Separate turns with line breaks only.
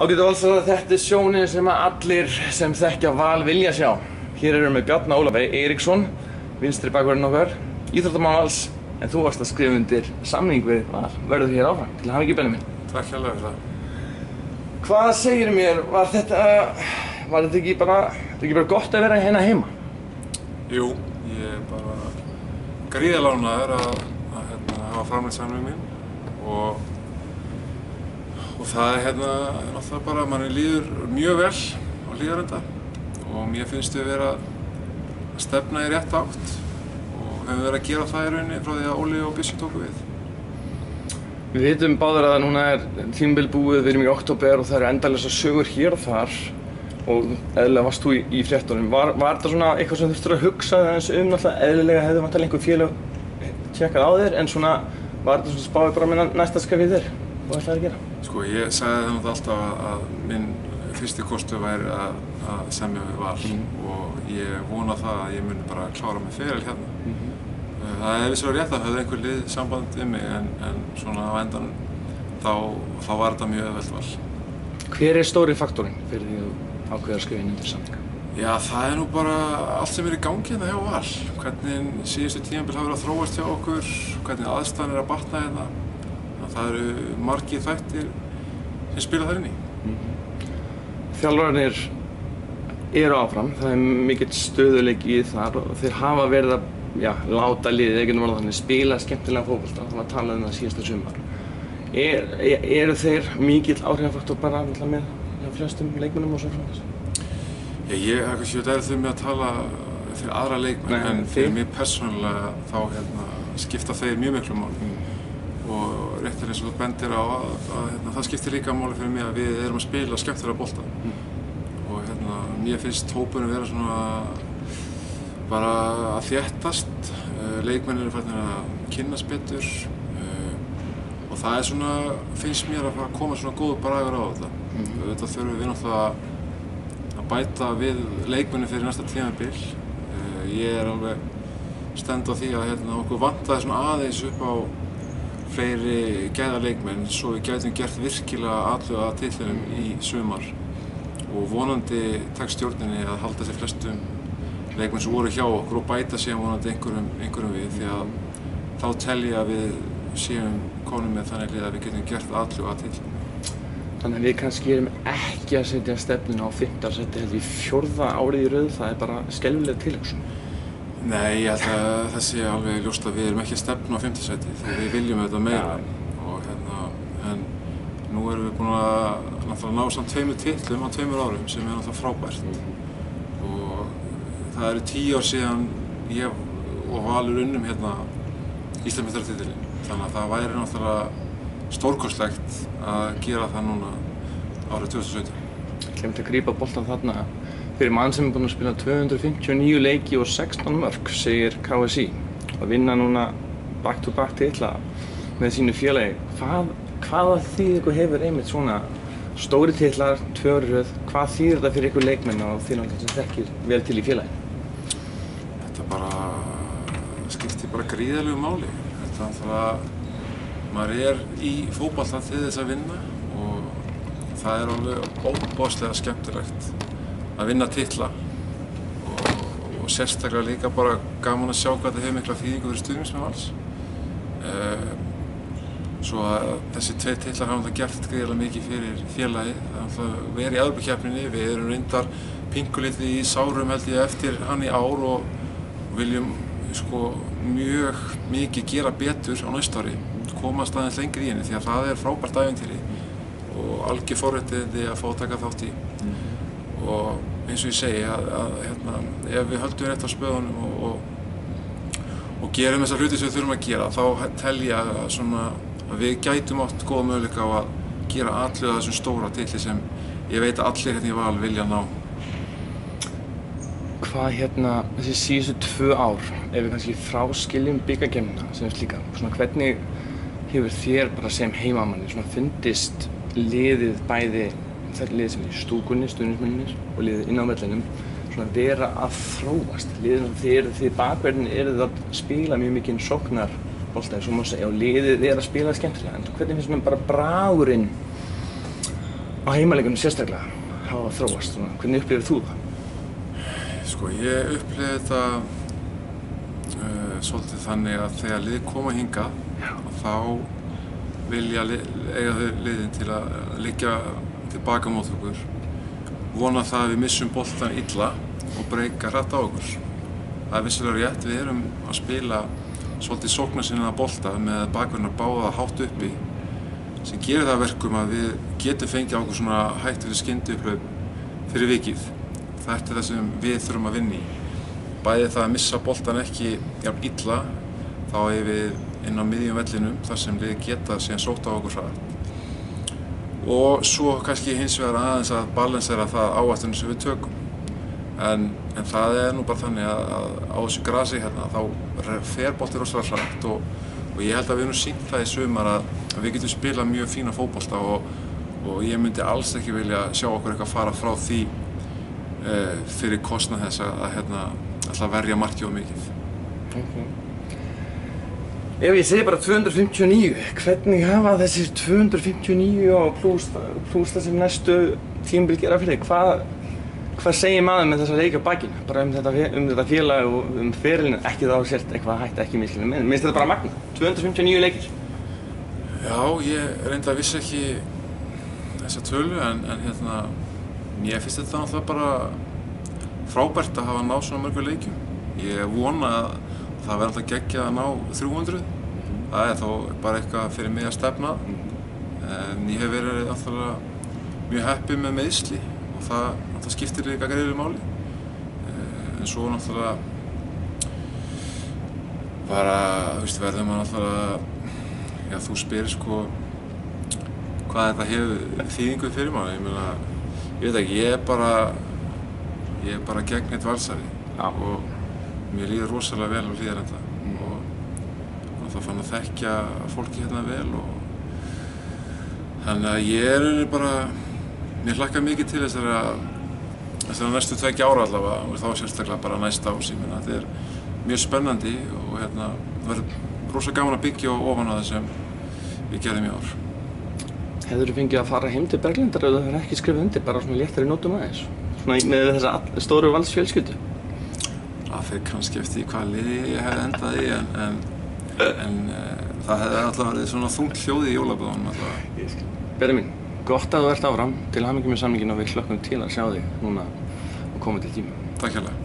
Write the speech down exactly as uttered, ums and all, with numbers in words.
Ágætu valsarar, þetta er sjónin sem allir sem þekkja Val vilja sjá. Hér erum við Bjarna Ólaf Eiríksson, vinstri bakvörðinn okkar, íþróttamann Vals, en þú varst að skrifa undir samning við Val. Verður hér áfram, til hamingju Benni minn.
Takk hérlega fyrir það.
Hvað segir mér, var þetta, var þetta ekki bara, þetta ekki bara gott að vera hérna heima?
Jú, ég er bara gríðarlega ánægður að, að hérna, hafa framlengt samning minn og Og það er hérna náttúrulega bara að manni líður mjög vel á Hlíðarenda og mér finnst við vera að stefna í rétt átt og höfum verið að gera það í rauninni frá því að Óli og Bjössi tóku við.
Við vitum báðir að núna er tímabil búið, við erum í október og það eru endalausar sögur hér og þar og eðlilega varst þú í, í fréttunum. Var, var þetta svona eitthvað sem þú þurftir að hugsa aðeins um náttúrulega eðlilega hefði vantilega einhver félag tjekkað á þér en svona var þetta svona spáði bara með næsta skref í þér? Hvað ætlaðir að gera?
Sko ég sagði það alltaf að, að minn fyrsti kostur væri að, að semja við Val mm. og ég vona það að ég muni bara klára mig feril hérna. Mm -hmm. Það er vissulega rétt að höfðu einhver lið samband við mig en, en svona á endanum þá, þá var þetta mjög auðvelt val.
Hver er stóri faktorinn fyrir því að ákveða að skrifa inn undir samning?
Já, það er nú bara allt sem er í gangi hérna hjá Val. Hvernig síðustu tímabil hafa verið að þróast hjá okkur, hvernig aðstæðan er að batna hérna. Það eru margir þættir sem spila þar inn í.
Mm-hmm. Þjálfararnir eru áfram, það er mikill stöðuleiki þar og þeir hafa verið að já, láta liðið, einhvern veginn þannig, spila skemmtilega fótbolta, það var talað um það síðasta sumar. Er, er, eru þeir mikill áhrifafaktor bara með flestum leikmönnum og svo frá þessu?
Já, ég er kannski verið þau með að tala fyrir aðra leikmenn, Nei, en fyrir mig persónulega þá hérna, skipta þeir mjög miklu máli. Mm. Og réttir eins og þú bendir á að, að hérna, það skiptir líka máli fyrir mig að við erum að spila skemmtilega bolta. Mm. Og hérna, mér finnst hópurinn vera svona bara að þéttast, uh, leikmennir eru farnir að kynnast betur uh, og það er svona, finnst mér að fara að koma svona góður bragur á þetta. Mm. Þetta þurfum við náttúrulega að bæta við leikmennir fyrir næsta tímabil. Uh, ég er alveg stend á því að hérna, okkur vantaði svona aðeins upp á fleiri gæða leikmenn svo við gætum gert virkilega atlögu að titlinum í sumar og vonandi tekst stjórninni að halda sér flestum leikmenn sem voru hjá okkur og bæta síðan vonandi einhverjum, einhverjum við því að þá tel ég að við séum konum með þannig lið að við getum gert atlögu að titlinum.
Þannig að við kannski erum ekki að setja stefnuna á fimmta sæti heldur í fjórða árið í röð, það er bara skelfileg tilhugsun.
Nei, ég held að það sé alveg ljóst að við erum ekki að stefna á fimmta sæti því við viljum þetta meira og hérna, en nú erum við búin að náttúrulega ná samt tveimur titlum á tveimur árum sem er náttúrulega frábært mm. og það eru tíu ár síðan ég og Valur unnum hérna Íslandsmeistaratitilinn þannig að það væri náttúrulega stórkostlegt að gera það núna árið tvö þúsund og sautján.
Ég gleymdi að grípa boltan þarna fyrir mann sem er búinn að spila tvö hundruð fimmtíu og níu leiki og sextán mörk, segir K S I. Að vinna núna back to back titla með sínu félagi. Hvað, hvaða þýðingu hefur einmitt svona stóri titlar, tvö ár í röð, hvað þýðir þetta fyrir ykkur leikmenn og þér sem þekkir vel til í félagi?
Þetta bara skiptir bara gríðarlegu máli. Þetta er það maður er í fótbolta til þess að vinna og það er alveg óbáslega skemmtilegt að vinna titla og, og sérstaklega líka bara gaman að sjá hvað það hefur mikla þýðingu fyrir stuðningsmenn Vals. Uh, svo að þessi tvei titlar hafa það gert gríðarlega mikið fyrir félagið. Það er verið í Evrópukeppninni, við erum reyndar pingulítið í sárum held ég eftir hann í ár og viljum sko mjög mikið gera betur á næsta ári, komast aðeins lengri í henni því að það er frábært ævintýri og algjör forréttindi að fá að taka þátt í. Og eins og ég segi að, að hérna, ef við höldum rétt á spöðunum og, og, og gerum þessar hluti sem við þurfum að gera þá tel ég að, svona, að við gætum átt góða möguleika á að gera atlögu að þessum stóra titli sem ég veit að allir hérna í Val vilja ná.
Hvað hérna þessi síðustu tvö ár, ef við kannski fráskiljum bikarkeppnina sem er slíka, svona hvernig hefur þér bara sem heimamanni svona fundist liðið bæði þetta liðið sem er í stúkunni, stuðningsmennirnir og liðið inn á vellinum svona vera að þróast. Liðið þeir, þeir bakverðin eru það að spila mjög mikinn sóknarbolta eins og má segja og liðið er að spila skemmtilega en hvernig finnst mér bara bragurinn á heimaleikjunum sérstaklega hafa þróast svona? Hvernig upplifir þú það?
Sko, ég upplifi þetta uh, svolítið þannig að þegar lið koma hingað, þá vilja li eiga þau liðin til að liggja tilbaka mót okkur, vona það að við missum boltan illa og breyka hratt á okkur. Það er vissulega rétt, við erum að spila svolítið sóknarsinnaða bolta með bakverðina báða hátt uppi, sem gerir það að verkum að við getum fengið á okkur svona hættuleg skyndiupphlaup fyrir vikið. Þetta er það sem við þurfum að vinna í. Bæði það að missa boltan ekki jafn illa, þá er við inn á miðjum vellinum þar sem við geta síðan sótt á okkur hratt. Og svo kannski hins vegar aðeins að balansera það áhættunum sem við tökum. En, en það er nú bara þannig að, að á þessu grasi hérna þá fer boltinn rosalega hratt og, og ég held að við erum sýnt það í sumar að, að við getum spilað mjög fína fótbolta og, og ég myndi alls ekki vilja sjá okkur eitthvað fara frá því eh, fyrir kostnað þess að, að hérna, alltaf verja markið of mikið.
Okay. Ef ég segi bara tvö hundruð fimmtíu og níu, hvernig hafa þessir tvö hundruð fimmtíu og níu og plús það sem næstu tímabil gera fyrir þig? Hvað Hvað segir maður með þessa leiki á bakinu? Bara um þetta, um þetta félag og um ferilinn, ekki þá sért eitthvað hægt ekki miskilin með. Mér finnst þetta bara magna. tvö hundruð fimmtíu og níu leikir.
Já, ég reyndar vissi ekki þessa tölu, en, en hérna, ég finnst þetta náttúrulega bara frábært að hafa náð svona mörgur leikjum. Ég vona að það verði alltaf geggjað að ná þrjú hundruð. Það er þó bara eitthvað fyrir mig að stefna. En ég hef verið alltaf mjög heppinn með meiðsli og það það skiptir líka greiðilegu máli. En svo náttúrulega bara, þú veist, verður maður náttúrulega, já, þú spyrir sko hvað þetta hefur þýðingu fyrir maður. Ég meina, ég veit ekki, ég er bara, ég er bara gegn eitt valsari ja. Og mér líður rosalega vel á Hlíðarenda mm. og það fann að þekkja fólki hérna vel og þannig að ég er einnig bara, mér hlakkar mikið til þessara þessari næstu tveggja ára allavega og þá sérstaklega bara næsta ás. Ég meina, þetta er mjög spennandi og hérna, það verður rosa gaman að byggja ofan á það sem við gerðum í ár.
Hefurðu fengið að fara heim til Berglindar ef þú hefur ekki skrifað undir, bara svona léttari nótum aðeins? Svona með þessa stóru Valsfjölskyldu?
Það fer kannski eftir hvað liði ég hefði endað í, en, en, en uh, það hefði alltaf verið svona þungt hljóði í jólaböðunum allavega.
Ég skil. Berri mín, gott að þú ert áfram, til hamingju með samninginn og við hlökkum til að sjá þig núna og koma til tíma.
Takk hérlega.